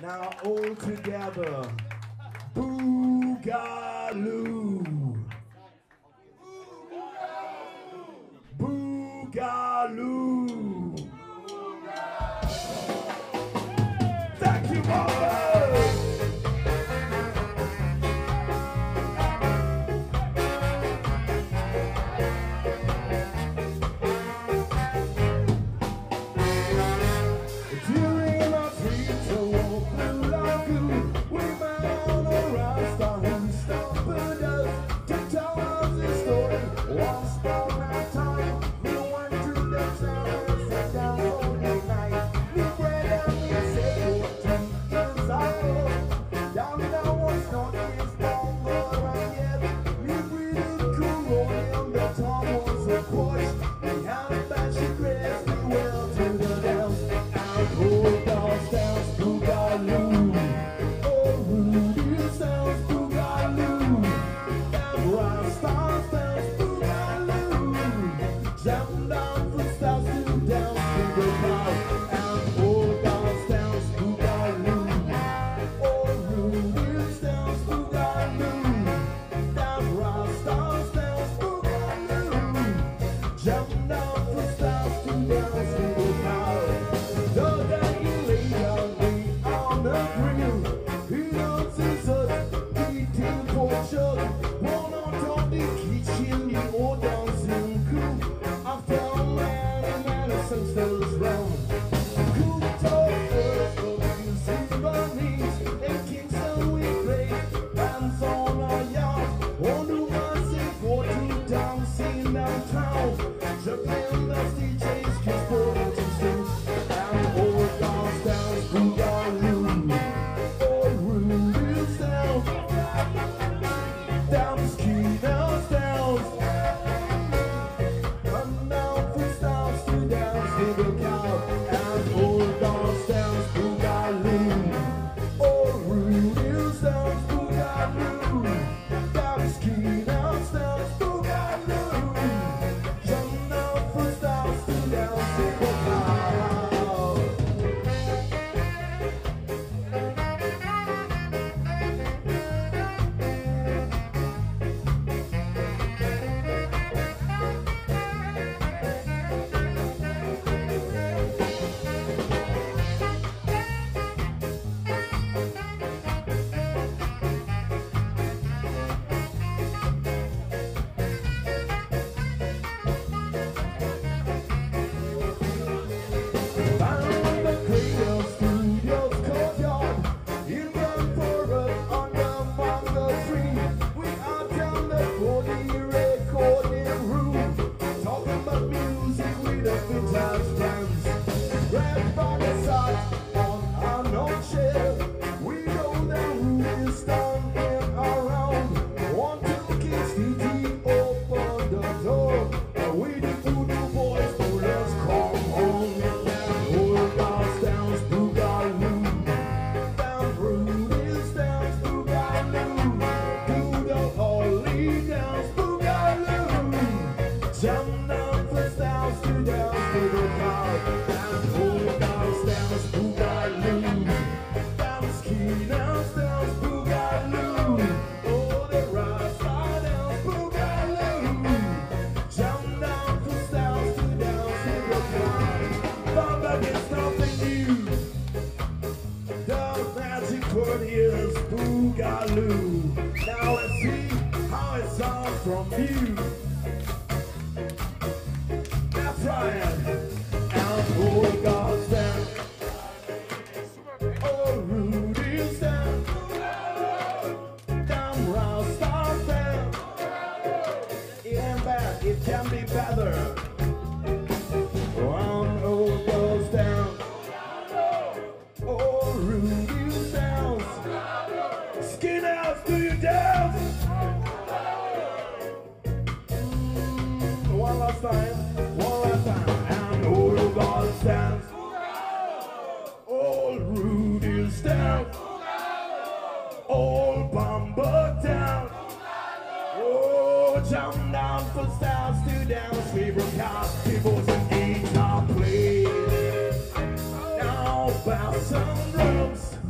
Now all together, Boogaloo. Boogaloo. Thank you, Mama. Boogaloo. Now let's see how it sounds from you. That's right. And all God's down. Oh, Rudy's down. Down, Rocksteady's down. It ain't bad, it can be better. One old goes down. Oh, Rudy's down. Skin out, do you dance? One last time, and all God's dance. All Rudy's down. All Bamberg down. Oh, jump down for stars to dance. We broke out, keyboards and guitar play. Now bass and drums.